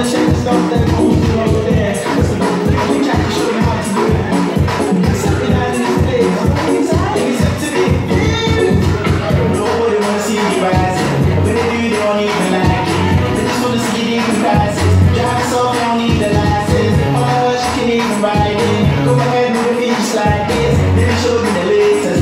wanna shake the stuff that moves you over there. Listen, we try to show you how to do that. Something out in this place, except to me. Nobody wanna see you rising. When they do, they don't even like it. They just wanna see you even rising. Drive yourself, you don't need the license. All I heard, you can even ride it. Go ahead and move it just like this. Let me show you the latest.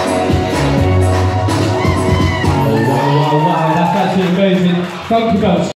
FITnFUNKEYBug.